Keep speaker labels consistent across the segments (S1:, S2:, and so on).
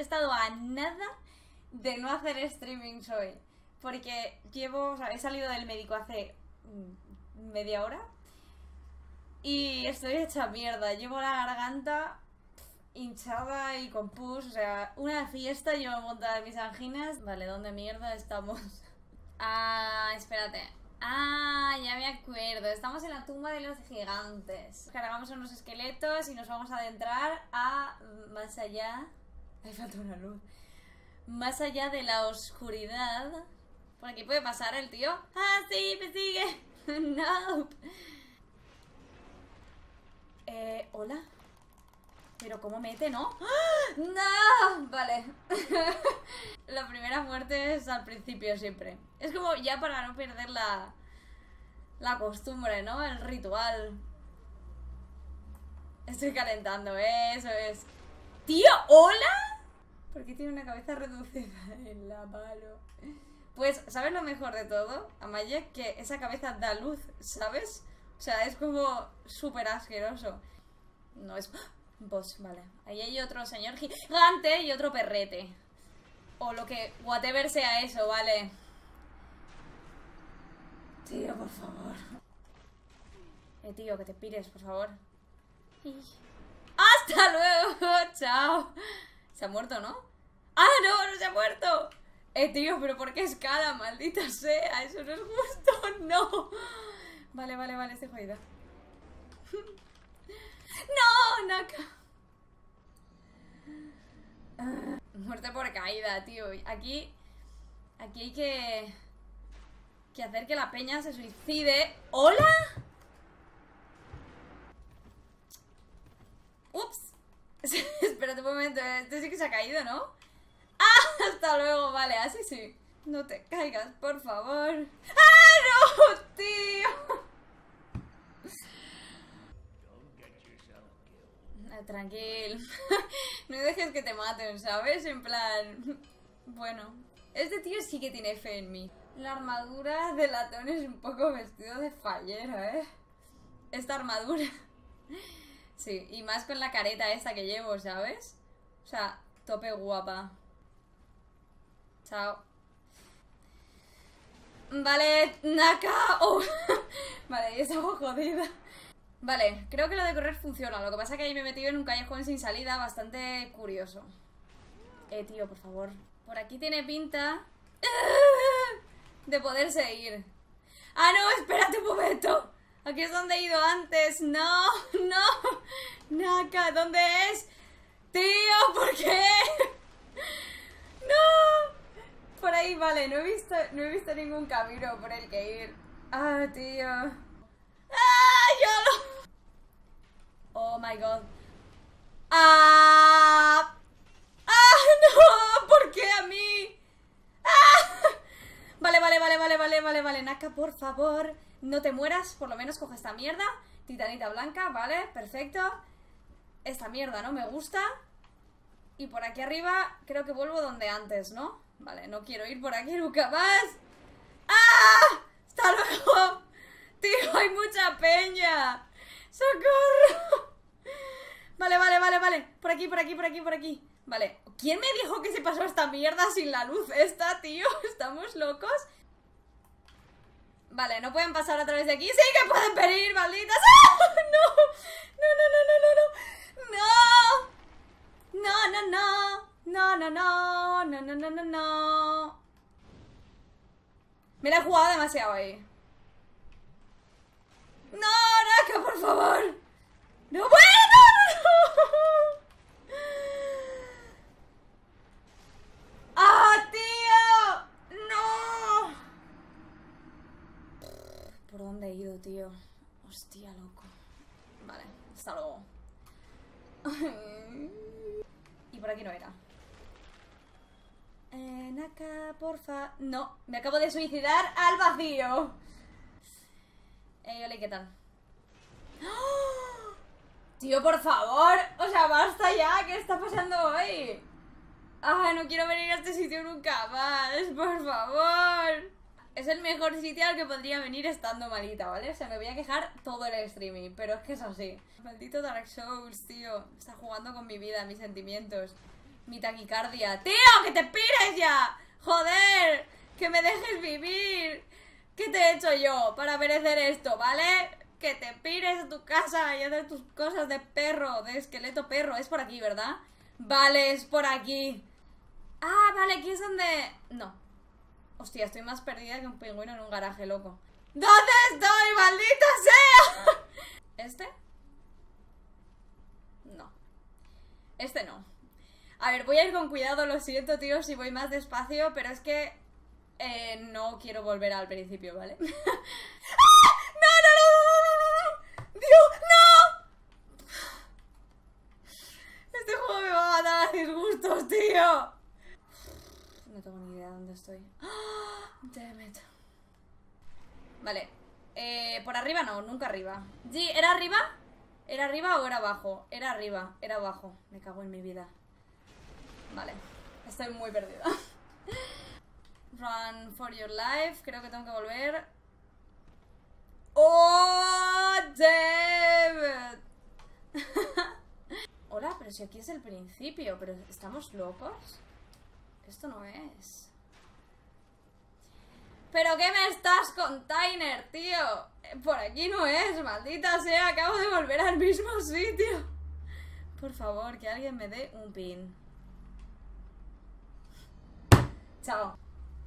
S1: estado a nada de no hacer streamings hoy. Porque llevo, o sea, he salido del médico hace media hora y estoy hecha mierda. Llevo la garganta hinchada y con pus, o sea, una fiesta. Llevo montadas mis anginas. Vale, ¿dónde mierda estamos? Ah, espérate. Ah, ya me acuerdo. Estamos en la tumba de los gigantes. Cargamos unos esqueletos y nos vamos a adentrar a más allá. Ahí falta una luz. Más allá de la oscuridad. Por aquí puede pasar el tío. Ah, sí, me sigue. No. Hola. Pero ¿cómo mete, no? ¡Ah! ¡No! Vale. La primera muerte es al principio siempre. Es como ya para no perder la costumbre, ¿no? El ritual. Estoy calentando, eso es. ¡Tío! ¿Hola? ¿Por qué tiene una cabeza reducida en la mano? Pues, ¿sabes lo mejor de todo, Amaye? Que esa cabeza da luz, ¿sabes? O sea, es como súper asqueroso. No es... Boss, vale. Ahí hay otro señor gigante y otro perrete. O lo que... whatever sea eso, vale. Tío, por favor. Tío, que te pires, por favor. ¡Hasta luego! ¡Chao! ¿Se ha muerto, no? ¡Ah, no! ¡No se ha muerto! Tío, pero ¿por qué escala? Maldita sea, eso no es justo. ¡No! Vale, vale, vale, estoy jodida. ¡No! ¡Naka! Muerte por caída, tío. Aquí hay que hacer que la peña se suicide. ¿Hola? Ups. Espérate un momento, este sí que se ha caído, ¿no? ¡Ah! Hasta luego, vale, así sí. No te caigas, por favor. ¡Ah, no, tío! Tranquilo. No dejes que te maten, ¿sabes? En plan... Bueno, este tío sí que tiene fe en mí. La armadura de latón es un poco vestido de fallero, ¿eh? Esta armadura. Sí, y más con la careta esta que llevo, ¿sabes? O sea, tope guapa. Chao. Vale, Naka. Oh. Vale, y esa jodida. Vale, creo que lo de correr funciona. Lo que pasa es que ahí me he metido en un callejón sin salida bastante curioso. Tío, por favor. Por aquí tiene pinta de poder seguir. ¡Ah, no! ¡Espérate un momento! Aquí es donde he ido antes. ¡No! ¡No! ¡Naka! ¿Dónde es? ¡Tío! ¿Por qué? ¡No! Por ahí, vale. No he visto ningún camino por el que ir. ¡Ah, tío! ¡Ah! ¡Yo lo... Oh my god. ¡Ah! ¡Ah! ¡No! ¿Por qué a mí? ¡Ah! Vale, Naka, por favor, no te mueras. Por lo menos coge esta mierda. Titanita blanca, vale, perfecto. Esta mierda no me gusta. Y por aquí arriba creo que vuelvo donde antes, ¿no? Vale, no quiero ir por aquí nunca más. ¡Ah! ¡Hasta luego! Tío, hay mucha peña. ¡Socorro! Vale. Por aquí. Vale, ¿quién me dijo que se pasó esta mierda sin la luz esta, tío? ¿Estamos locos? Vale, no pueden pasar a través de aquí. ¡Sí que pueden venir, malditas! ¡Ah! No. Me la he jugado demasiado ahí. ¡No, Naka, por favor! ¡No puedo! ¡No! ¡Ah, tío! ¡No! ¿Por dónde he ido, tío? Hostia, loco. Vale, hasta luego. Y por aquí no era. Naka, porfa. No, me acabo de suicidar al vacío. Hola, ¿qué tal? ¡Oh! Tío, por favor. O sea, basta ya. ¿Qué está pasando hoy? Ah, no quiero venir a este sitio nunca más. Por favor. Es el mejor sitio al que podría venir estando malita, ¿vale? O sea, me voy a quejar todo el streaming, pero es que es así. Maldito Dark Souls, tío. Está jugando con mi vida, mis sentimientos. Mi taquicardia. ¡Tío, que te pires ya! ¡Joder! ¡Que me dejes vivir! ¿Qué te he hecho yo para merecer esto, vale? Que te pires a tu casa y hacer tus cosas de perro, de esqueleto perro. Es por aquí, ¿verdad? Vale, es por aquí. Ah, vale, aquí es donde... No. Hostia, estoy más perdida que un pingüino en un garaje, loco. ¿Dónde estoy, maldita sea? ¿Este? No. Este no. A ver, voy a ir con cuidado, lo siento, tío, si voy más despacio, pero es que... no quiero volver al principio, ¿vale? ¡Ah! ¡No, no, no! ¡Dios, no! Este juego me va a matar a disgustos, tío. No tengo ni idea de dónde estoy. Damn it. Vale. Por arriba no, nunca arriba. Sí, ¿era arriba? ¿Era arriba o era abajo? Era arriba, era abajo. Me cago en mi vida. Vale. Estoy muy perdida. Run for your life. Creo que tengo que volver. ¡Oh, damn it! Hola, pero si aquí es el principio. ¿Pero estamos locos? Esto no es. ¿Pero qué me estás con Tyner, tío? Por aquí no es, maldita sea. Acabo de volver al mismo sitio. Por favor, que alguien me dé un pin. Chao.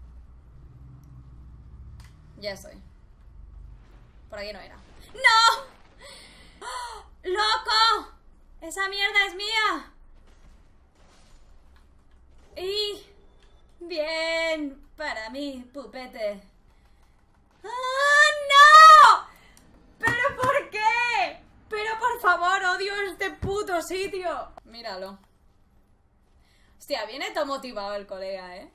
S1: Ya estoy. Por aquí no era. ¡No! ¡Oh! ¡Loco! ¡Esa mierda es mía! ¡Y! Bien, para mí, pupete. ¡Ah, no! ¿Pero por qué? Pero por favor, odio este puto sitio. Míralo. Hostia, viene todo motivado el colega, ¿eh?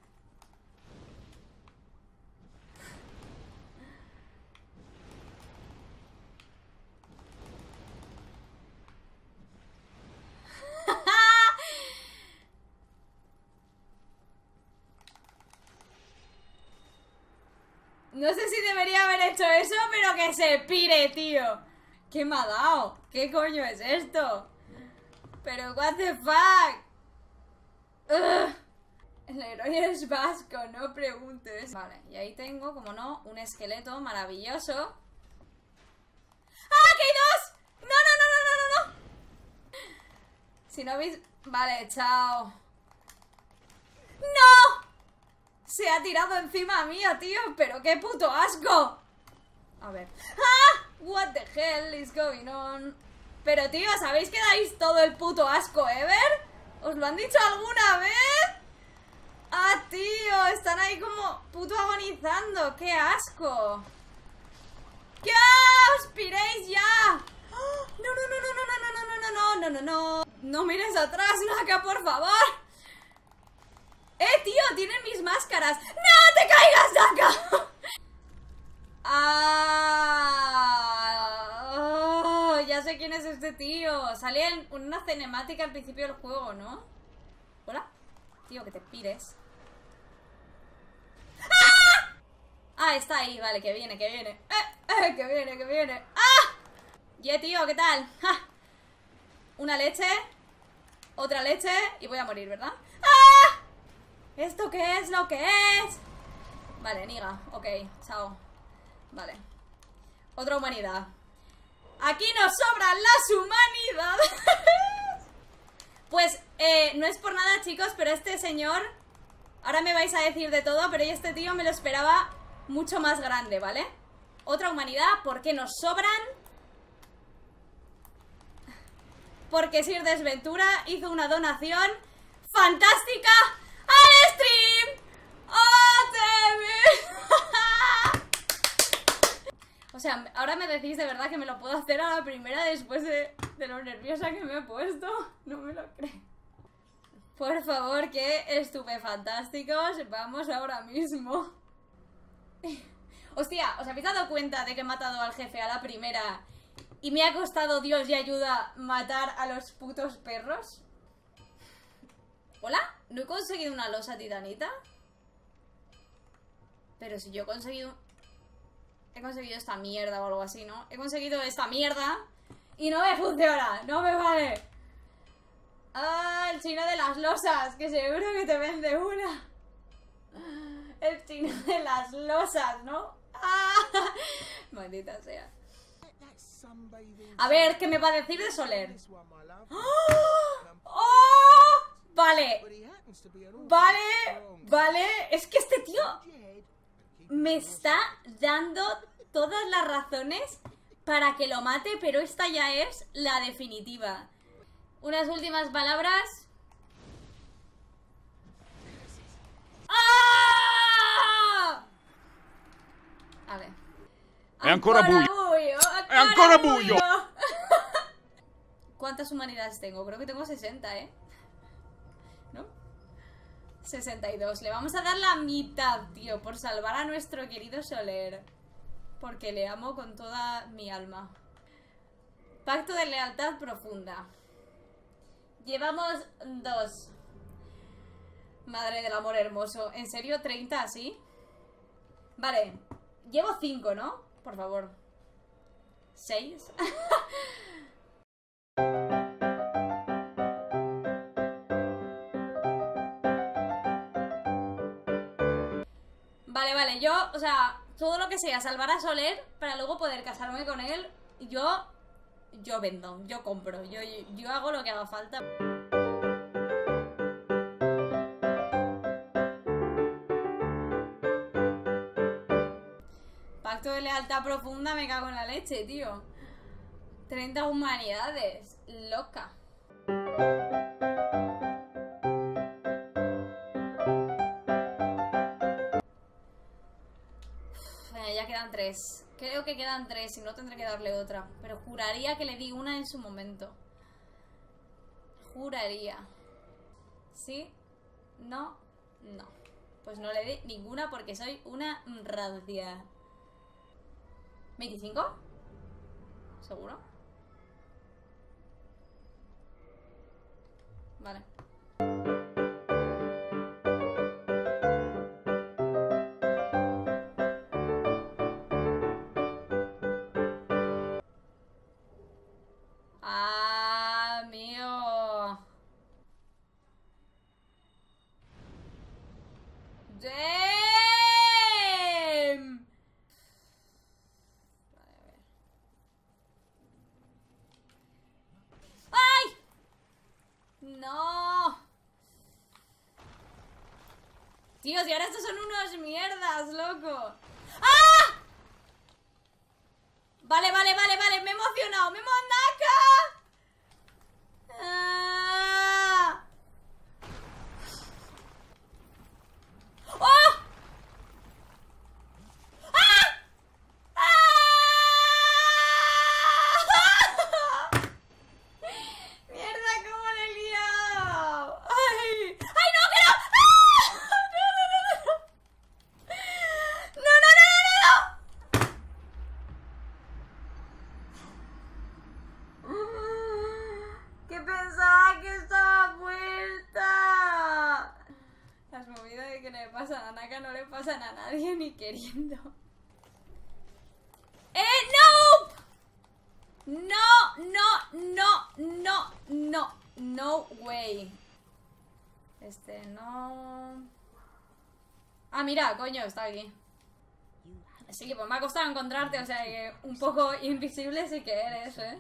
S1: No sé si debería haber hecho eso, pero que se pire, tío. ¿Qué me ha dado? ¿Qué coño es esto? Pero what the fuck. Ugh. El héroe es vasco, no preguntes. Vale, y ahí tengo, como no, un esqueleto maravilloso. ¡Ah, que hay dos! ¡No, no, no, no, no, no! Si no veis... Vale, chao. ¡No! Se ha tirado encima mío, tío. Pero qué puto asco. A ver. ¡Ah! What the hell is going on? Pero tío, ¿sabéis que dais todo el puto asco ever? ¿Os lo han dicho alguna vez? Ah, tío, están ahí como puto agonizando. ¡Qué asco! ¡Que os piréis ya! ¡Oh! No, no, no, no, no, no, no, no, no, no, no, no. No mires atrás, Naka, por favor. Tío, tienen mis máscaras. ¡No te caigas, Naka! Ya sé quién es este tío. Salía en una cinemática al principio del juego, ¿no? ¿Hola? Tío, que te pires. Ah, está ahí, vale, que viene, que viene. Que viene, que viene. ¡Ah! Yeah, tío, ¿qué tal? ¡Ja! Una leche. Otra leche. Y voy a morir, ¿verdad? ¡Ah! ¿Esto qué es lo que es? Vale, niga, ok, chao. Vale. Otra humanidad. Aquí nos sobran las humanidades. Pues, no es por nada, chicos, pero este señor... Ahora me vais a decir de todo, pero este tío me lo esperaba mucho más grande, ¿vale? Otra humanidad, porque nos sobran... Porque Sir Desventura hizo una donación fantástica al stream. ¡Oh, TV! O sea, ahora me decís de verdad que me lo puedo hacer a la primera después de lo nerviosa que me he puesto. No me lo creo. Por favor, que estupefantásticos. Vamos ahora mismo. Hostia, ¿os habéis dado cuenta de que he matado al jefe a la primera y me ha costado, Dios y ayuda, matar a los putos perros? ¿Hola? ¿No he conseguido una losa titanita? Pero si yo he conseguido... He conseguido esta mierda o algo así, ¿no? He conseguido esta mierda y no me funciona, no me vale. Ah, el chino de las losas, que seguro que te vende una. El chino de las losas, ¿no? ¡Ah! Maldita sea. A ver, ¿qué me va a decir de Soler? ¡Oh! Vale. Vale. Es que este tío me está dando todas las razones para que lo mate, pero esta ya es la definitiva. Unas últimas palabras. ¡Ah! A ver.
S2: È ancora buio. È ancora buio.
S1: ¿Cuántas humanidades tengo? Creo que tengo 60, ¿eh? ¿No? 62. Le vamos a dar la mitad, tío, por salvar a nuestro querido Soler. Porque le amo con toda mi alma. Pacto de lealtad profunda. Llevamos 2. Madre del amor hermoso. ¿En serio 30 así? Vale. Llevo 5, ¿no? Por favor. 6. Vale. Yo, o sea, todo lo que sea salvar a Soler para luego poder casarme con él, yo vendo, yo compro, yo hago lo que haga falta. Pacto de lealtad profunda, me cago en la leche, tío. 30 humanidades, loca. Ya quedan 3. Creo que quedan 3, si no tendré que darle otra. Pero juraría que le di una en su momento. Juraría. ¿Sí? No. No. Pues no le di ninguna porque soy una rancia. ¿25? ¿Seguro? Vale. ¡Damn! Vale, a ver. ¡Ay! ¡No! Tío, y ahora estos son unos mierdas, loco. ¡Ah! Vale. Me he emocionado. ¡Me mondaca! ¡Ah! ¡Oh! ¡Mierda, cómo le he liado! ¡Ay! ¡Ay, no, que no! ¡No! ¡Que pensaba que estaba muerta! Las movidas de que le pasan a Naka no le pasan a nadie ni queriendo. ¡No! No way. No. Ah, mira, coño, está aquí. Sí, pues me ha costado encontrarte, o sea que un poco invisible sí que eres, ¿eh?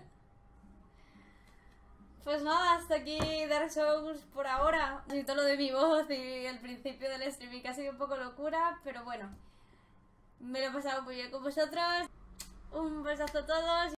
S1: Pues nada, hasta aquí Dark Souls por ahora. Siento lo de mi voz y el principio del streaming que ha sido un poco locura, pero bueno. Me lo he pasado muy bien con vosotros. Un besazo a todos.